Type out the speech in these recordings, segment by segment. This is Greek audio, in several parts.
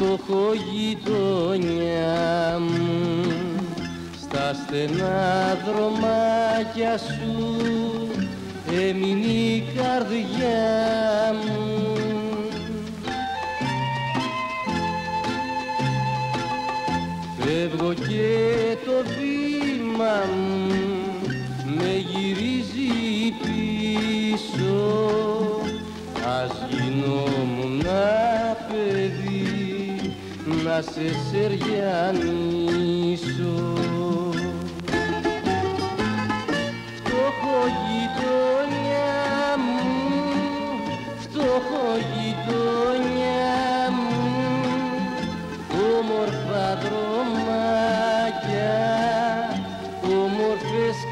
φτωχό γειτονιά μου, στα στενά δρομάκια σου έμεινε η καρδιά μου. Φεύγω και το βήμα μου με γυρίζει πίσω, ας γινόμουν παιδί να σε σεριανίσω. Φτωχό γειτονιά μου, φτωχό γειτονιά μου, όμορφα δρομάκια, όμορφες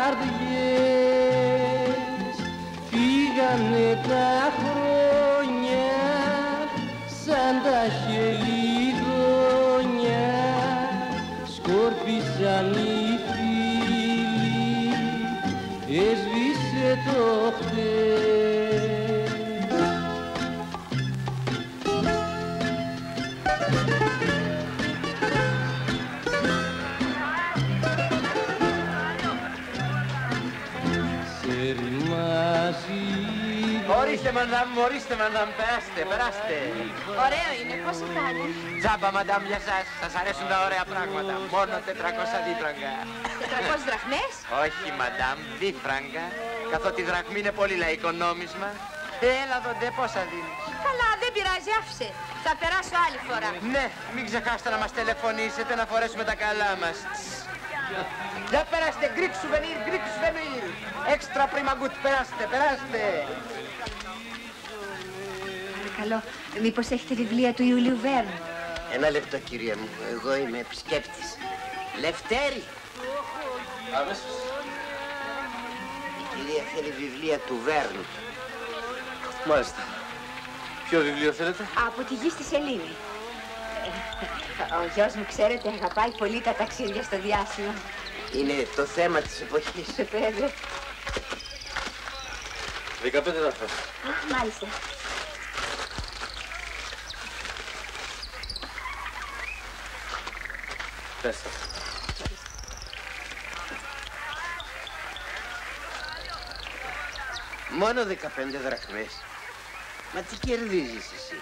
καρδιές, φύγανε τα χρόνια σαν τα χελιδόνια, σκόρπισαν οι φίλοι, έσβησε το χτες. Ορίστε μαντάμ, περάστε, περάστε. Ωραίο είναι, πόσο κάνει? Τζάμπα μαντάμ για σας αρέσουν τα ωραία πράγματα. Μόνο 400 δίπραγκα. 400 δραχμές? Όχι μαντάμ, δίπραγκα. Καθότι η δραχμή είναι πολύ λαϊκό νόμισμα. Έλα δοντέ, πόσα δίνεις? Καλά, δεν πειράζει, άφησε. Θα περάσω άλλη φορά. Ναι, μην ξεχάσετε να μας τηλεφωνήσετε να φορέσουμε τα καλά μας. Για περάστε, Greek souvenir, Greek souvenir. Extra prima good, περάστε, περάστε. Παρακαλώ, μήπως έχετε βιβλία του Ιουλίου Βέρν? Ένα λεπτό, κυρία μου. Εγώ είμαι επισκέπτης. Λευτέρη! Αμέσως. Η κυρία θέλει βιβλία του Βέρν. Μάλιστα. Ποιο βιβλίο θέλετε? Από τη γη στη σελήνη. Ο γιος μου, ξέρετε, αγαπάει πολύ τα ταξίδια στο διάστημα. Είναι το θέμα της εποχής. Βέβαια. 15 δάφρα. Μάλιστα. Πέστε. Μόνο 15 δραχμές. Μα τι κερδίζεις εσύ?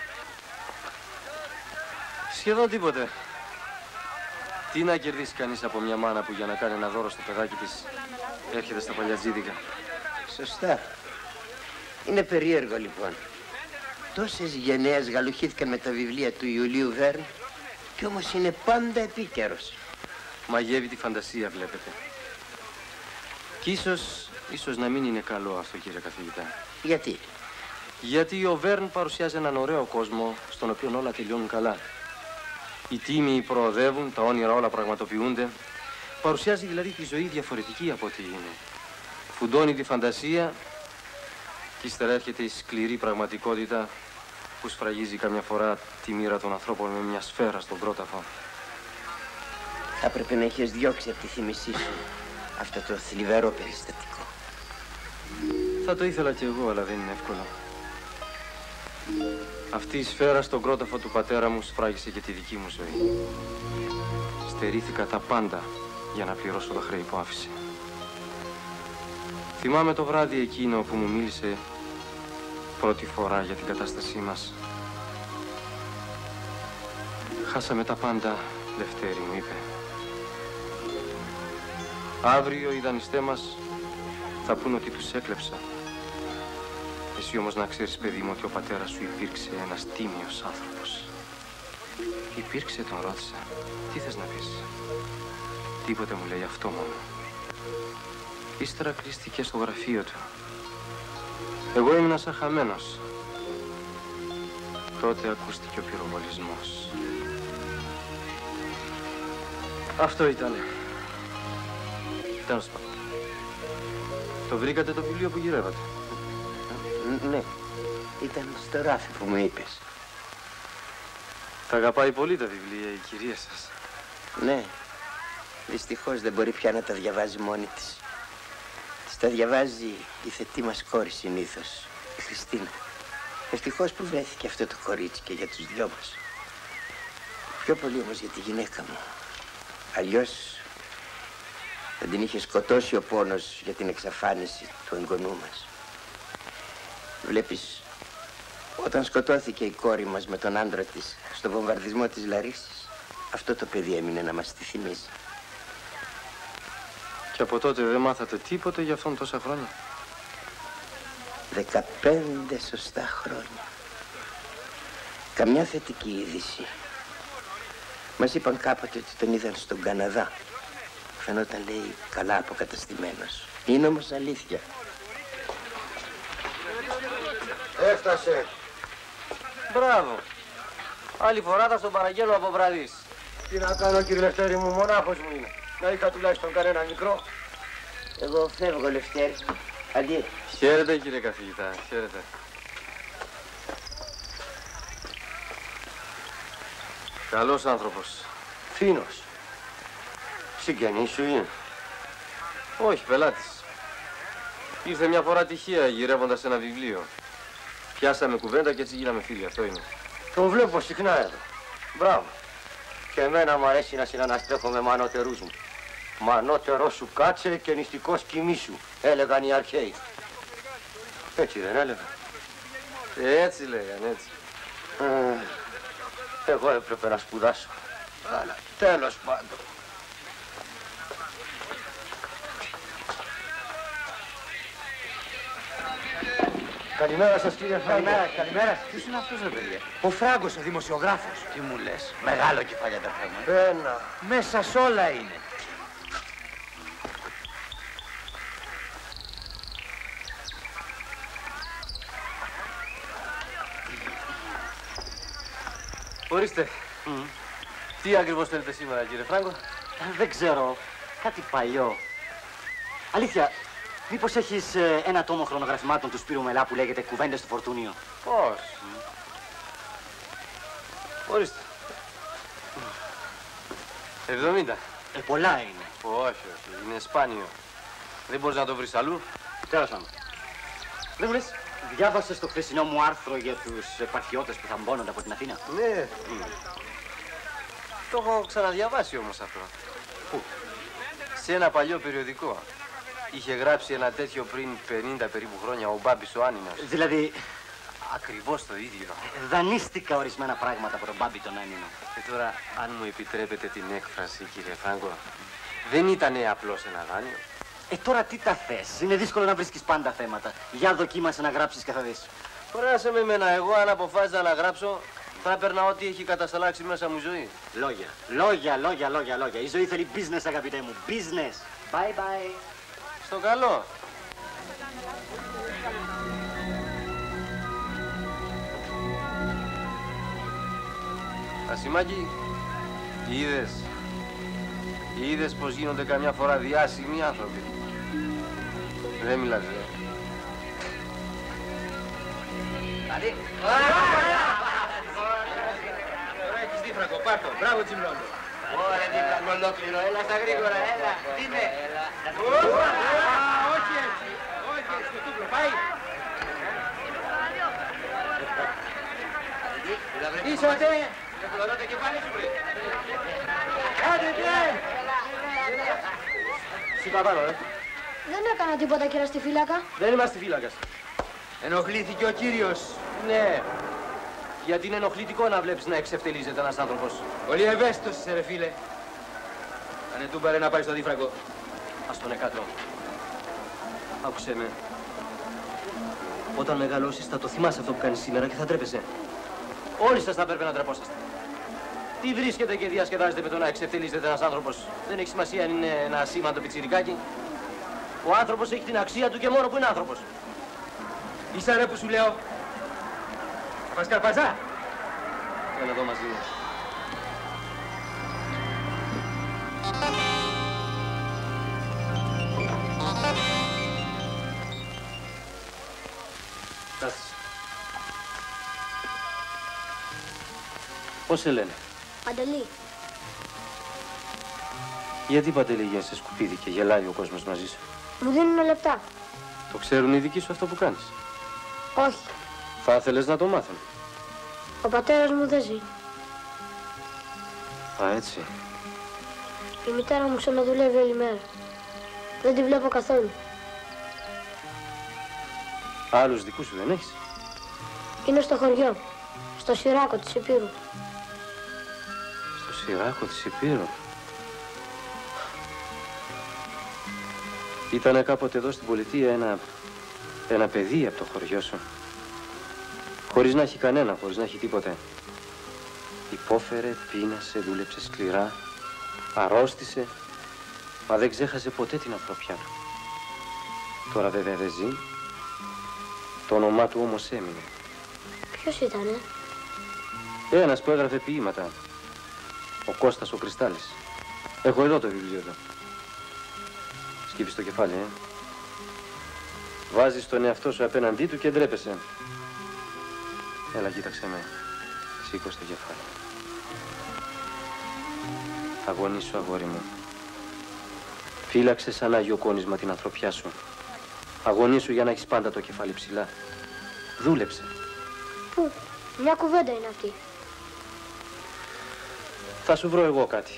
Σχεδόν τίποτε. Τι να κερδίσει κανείς από μια μάνα που για να κάνει ένα δώρο στο παιδάκι της έρχεται στα παλιατζίδικα. Σωστά. Είναι περίεργο λοιπόν. Τόσες γενναίες γαλουχήθηκαν με τα βιβλία του Ιουλίου Βέρν κι όμως είναι πάντα επίκαιρος. Μαγεύει τη φαντασία, βλέπετε. Κι ίσως να μην είναι καλό αυτό, κύριε καθηγητά. Γιατί? Γιατί ο Βέρν παρουσιάζει έναν ωραίο κόσμο στον οποίο όλα τελειώνουν καλά. Οι τίμοι προοδεύουν, τα όνειρα όλα πραγματοποιούνται. Παρουσιάζει δηλαδή τη ζωή διαφορετική από ό,τι είναι. Φουντώνει τη φαντασία και ύστερα έρχεται η σκληρή πραγματικότητα που σφραγίζει καμιά φορά τη μοίρα των ανθρώπων με μια σφαίρα στον κρόταφο. Θα έπρεπε να έχεις διώξει από τη θύμησή σου αυτό το θλιβερό περιστατικό. Θα το ήθελα κι εγώ, αλλά δεν είναι εύκολο. Αυτή η σφαίρα στον κρόταφο του πατέρα μου σφράγισε και τη δική μου ζωή. Στερήθηκα τα πάντα για να πληρώσω τα χρέη που άφησε. Θυμάμαι το βράδυ εκείνο που μου μίλησε πρώτη φορά για την κατάστασή μας. Χάσαμε τα πάντα, Λευτέρη, μου είπε. Αύριο οι δανειστές μας θα πούν ότι τους έκλεψα. Εσύ όμως να ξέρεις, παιδί μου, ότι ο πατέρας σου υπήρξε ένας τίμιος άνθρωπος. Υπήρξε, τον ρώτησα. Τι θες να πεις? Τίποτε, μου λέει, αυτό μόνο. Ύστερα κλείστηκε στο γραφείο του. Εγώ ήμουν σαν χαμένος. Τότε ακούστηκε ο πυροβολισμός. Αυτό ήτανε. Τέλος πάντων. Το βρήκατε το βιβλίο που γυρεύατε? Ναι, ήταν στο ράφι που μου είπες. Τα αγαπάει πολύ τα βιβλία η κυρία σας. Ναι, δυστυχώς δεν μπορεί πια να τα διαβάζει μόνη της. Της τα διαβάζει η θετή μας κόρη συνήθως, η Χριστίνα. Ευτυχώς που βρέθηκε αυτό το κορίτσι και για τους δυο μας. Πιο πολύ όμως για τη γυναίκα μου. Αλλιώς θα την είχε σκοτώσει ο πόνος για την εξαφάνιση του εγγονού μας. Βλέπεις, όταν σκοτώθηκε η κόρη μας με τον άντρα της στο βομβαρδισμό της Λαρίσης, αυτό το παιδί έμεινε να μας τη θυμίζει. Και από τότε δεν μάθατε τίποτε για αυτόν τόσα χρόνια? 15 σωστά χρόνια. Καμιά θετική είδηση. Μας είπαν κάποτε ότι τον είδαν στον Καναδά. Φαινόταν, λέει, καλά αποκαταστημένος. Είναι όμως αλήθεια. Έφτασε. Μπράβο. Άλλη φορά θα στον παραγγέλω από βραδείς. Τι να κάνω, κύριε Λευτέρη μου, μονάχος μου είναι. Να είχα τουλάχιστον κανένα μικρό. Εγώ φεύγω, Λευτέρη. Αντί. Χαίρετε, κύριε καθηγητά, χαίρετε. Καλός άνθρωπος. Φίνος. Συγγενής σου είναι? Όχι, πελάτης. Ήρθε μια φορά τυχαία γυρεύοντας ένα βιβλίο. Πιάσαμε κουβέντα και έτσι γίναμε φίλοι, αυτό είναι. Τον βλέπω συχνά εδώ. Μπράβο. Και εμένα μου αρέσει να συναναστρέφω με μανώτερούς μου. Μανώτερό σου κάτσε και νηστικός κοιμήσου, έλεγαν οι αρχαίοι. Έτσι δεν έλεγαν? Έτσι λέγανε, έτσι. Εγώ έπρεπε να σπουδάσω. Αλλά τέλος πάντων. Καλημέρα σας, κύριε Φράγκο. Καλημέρα. Ποιος είναι αυτός, ρε παιδιά? Ο Φράγκος, ο δημοσιογράφος. Τι μου λες? Μεγάλο κεφάλι, αδερφέ μου. Ένα. Μέσα σ' όλα είναι. Ορίστε. Τι ακριβώς θέλετε σήμερα, κύριε Φράγκο? Δεν ξέρω. Κάτι παλιό. Αλήθεια, μήπως έχεις ένα τόμο χρονογραφημάτων του Σπύρου Μελά που λέγεται «Κουβέντες στο Φορτούνιο»? Πώς? Ορίστε. 70. Πολλά είναι. Όχι, όχι. Είναι σπάνιο. Δεν μπορείς να το βρεις αλλού. Τέλος πάντων. Δεν μου λες, διάβασες το χθεσινό μου άρθρο για τους επαρχιώτες που θαμπώνονται από την Αθήνα? Ναι. Το έχω ξαναδιαβάσει όμως αυτό. Πού? Σε ένα παλιό περιοδικό. Είχε γράψει ένα τέτοιο πριν 50 περίπου χρόνια ο Μπάμπης ο Άνινος. Δηλαδή, Ακριβώς το ίδιο. δανείστηκα ορισμένα πράγματα από τον Μπάμπη τον Άνινο. Και τώρα, αν μου επιτρέπετε την έκφραση, κύριε Φράγκο, δεν ήτανε απλώς ένα δάνειο. Τώρα τι τα θες? Είναι δύσκολο να βρίσκεις πάντα θέματα. Για δοκίμασε να γράψεις και θα δεις. Πράσε με εμένα, εγώ αν αποφάσιζα να γράψω, θα έπαιρνα ό,τι έχει κατασταλάξει μέσα μου η ζωή. Λόγια. Λόγια, λόγια, λόγια, λόγια. Η ζωή θέλει business, αγαπητέ μου. Business. Bye bye. Στο καλό. Ασημάκη, είδες πως γίνονται καμιά φορά διάσημοι άνθρωποι? Δεν μιλάς, δε. Καλή. Τώρα έχεις δίφρακο, πάρ' το. Μπράβο, Τσιμπλόντο. Ωραία, δίφρακο ολόκληρο. Έλα στα γρήγορα, έλα. Είμαι. Όχι έτσι. Όχι έτσι, το τούβλο. Πάει. Είσατε. Δεν πλωρώ το κεφάλι σου, βρε. Άντε, τι! Συμπαπάνω, Δεν έκανα τίποτα, κύριε στη φύλακα. Δεν είμαστε φύλακας. Ενοχλήθηκε ο κύριος. Ναι. Γιατί είναι ενοχλητικό να βλέπεις να εξευτελίζεται ένας άνθρωπος. Πολύ ευαίσθητος είσαι, ρε φίλε. Κάνε τούμπαρε να πάει στο δίφραγκο. Ας τον εκάτω. Άκουσέ με. Όταν μεγαλώσεις θα το θυμάσαι αυτό που κάνεις σήμερα και θα τρέπεσαι. Όλοι σας θα πρέπει να τρεπόσαστε. Τι βρίσκεται και διασκεδάζετε με το να εξευτελίζεται ένας άνθρωπος? Δεν έχει σημασία αν είναι ένα ασήμαντο πιτσιρικάκι. Ο άνθρωπος έχει την αξία του και μόνο που είναι άνθρωπος. Ίσα ρε που σου λέω. Θα πας καρπαζά. Έλα εδώ μαζί μου. Κάθισε. Πώς σε λένε? Παντελή. Γιατί Παντελή γίνεσαι σκουπίδι και γελάει ο κόσμος μαζί σου? Μου δίνουν λεπτά. Το ξέρουν οι δικοί σου αυτό που κάνεις? Όχι. Θα ήθελες να το μάθουν? Ο πατέρας μου δεν ζει. Α, έτσι. Η μητέρα μου ξαναδουλεύει όλη μέρα. Δεν τη βλέπω καθόλου. Άλλους δικούς σου δεν έχεις? Είναι στο χωριό, στο Σιράκο της Υπήρου. Στο Σιράκο της Υπήρου. Ήτανε κάποτε εδώ στην πολιτεία ένα παιδί από το χωριό σου. Χωρίς να έχει κανένα, χωρίς να έχει τίποτε. Υπόφερε, πείνασε, δούλεψε σκληρά, αρρώστησε, μα δεν ξέχασε ποτέ την ανθρωπιά του. Τώρα βέβαια δεν ζει, το όνομά του όμως έμεινε. Ποιος ήτανε? Ένας που έγραφε ποίηματα, ο Κώστας ο Κρυστάλλης. Έχω εδώ το βιβλίο του. Σκύβεις το κεφάλι, Βάζεις τον εαυτό σου απέναντί του και ντρέπεσαι. Έλα, κοίταξε με. Σήκω το κεφάλι. Αγωνίσου, αγόρι μου. Φύλαξε σαν Άγιο Κόνισμα την ανθρωπιά σου. Αγωνίσου για να έχεις πάντα το κεφάλι ψηλά. Δούλεψε. Πού? Μια κουβέντα είναι αυτή. Θα σου βρω εγώ κάτι.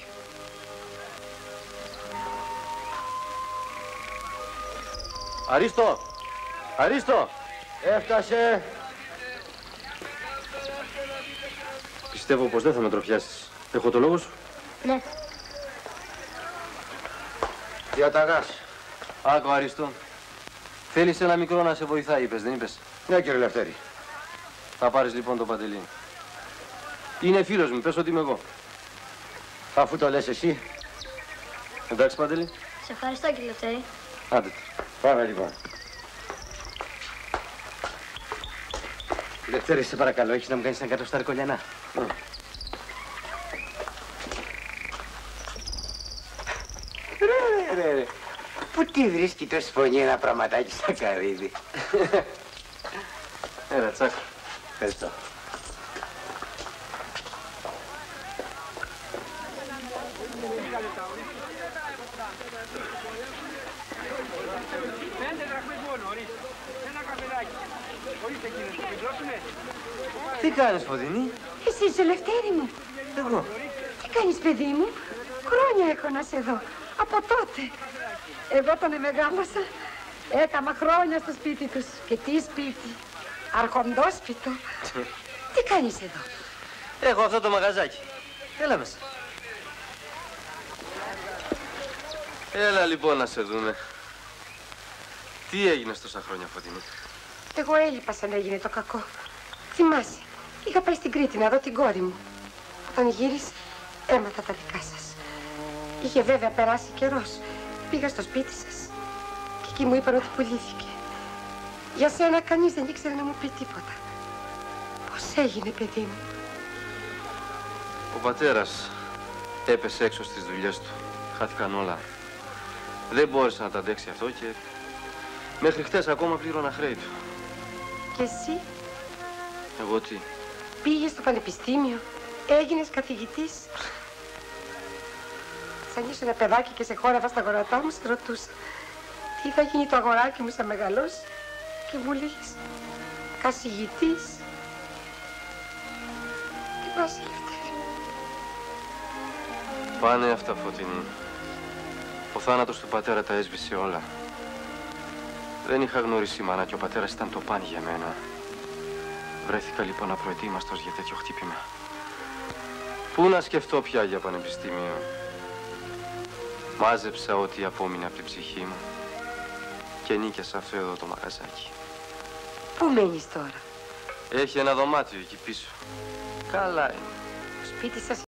Αρίστο! Αρίστο! Έφτασε. Πιστεύω πως δεν θα με τροπιάσεις. Έχω το λόγο σου? Ναι. Διαταγάς. Άκου, Αρίστο. Θέλεις ένα μικρό να σε βοηθάει, είπες, δεν είπες? Ναι, κύριε Λευτέρη. Θα πάρεις λοιπόν το Παντελή. Είναι φίλος μου, πες ότι είμαι εγώ. Αφού το λες εσύ. Εντάξει, Παντελή. Σε ευχαριστώ, κύριε Λευτέρη. Άντε. Πάμε λοιπόν. Λευτέρη, σε παρακαλώ, έχεις να μου κάνεις ένα κατοστάρικο λιανά. Ρε. Πού τι βρίσκει τόση φωνή ένα πραγματάκι σαν καρύδι? Έλα, τσάκ. Ευχαριστώ. Τι κάνεις, Φωτεινή? Εσύ είσαι, Λευτέρη μου. Εγώ. Τι κάνεις, παιδί μου? Χρόνια έχω να σε δω. Από τότε. Εγώ όταν μεγάλωσα, έκανα χρόνια στο σπίτι τους. Και τι σπίτι. Αρχοντόσπιτο. Τι κάνεις εδώ? Έχω αυτό το μαγαζάκι. Έλα μέσα. Έλα λοιπόν να σε δούμε. Τι έγινες τόσα χρόνια, Φωτεινή? Εγώ έλειπα σαν έγινε το κακό. Θυμάσαι, είχα πάει στην Κρήτη να δω την κόρη μου. Όταν γύρισα, έμαθα τα δικά σας. Είχε βέβαια περάσει καιρός. Πήγα στο σπίτι σας και εκεί μου είπαν ότι πουλήθηκε. Για σένα κανείς δεν ήξερε να μου πει τίποτα. Πώς έγινε, παιδί μου? Ο πατέρας έπεσε έξω στις δουλειές του. Χάθηκαν όλα. Δεν μπόρεσε να τα αντέξει αυτό και μέχρι χτες ακόμα πλήρωνα χρέη του. Και εσύ? Εγώ τι? Πήγες στο πανεπιστήμιο, έγινες καθηγητής. Σαν ήσουν ένα παιδάκι και σε χόρευα στα γορατά μου, σε ρωτούσα τι θα γίνει το αγοράκι μου σαν μεγαλώσει. Και μου λέγεις καθηγητής. Θυμάσαι, Λευτέρη? Πάνε αυτά, Φωτεινή. Ο θάνατος του πατέρα τα έσβησε όλα. Δεν είχα γνωρίσει μάνα και ο πατέρας ήταν το παν για μένα. Βρέθηκα λοιπόν απροετοίμαστος για τέτοιο χτύπημα. Πού να σκεφτώ πια για πανεπιστήμιο. Μάζεψα ό,τι απόμεινε από την ψυχή μου και νίκιασα αυτό εδώ το μαγαζάκι. Πού μένεις τώρα? Έχει ένα δωμάτιο εκεί πίσω. Καλά είναι. Το σπίτι σας